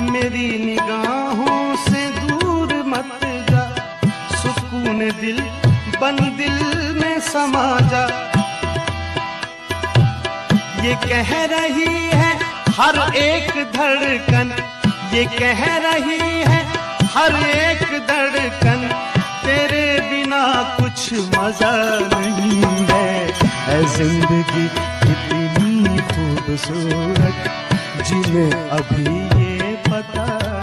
मेरी निगाहों से दूर मत जा, सुकून दिल बन दिल में समा जा। ये कह रही है हर एक धड़कन, ये कह रही है हर एक धड़कन, तेरे बिना कुछ मजा नहीं है जिंदगी इतनी खूबसूरत, जिन्हें अभी ये पता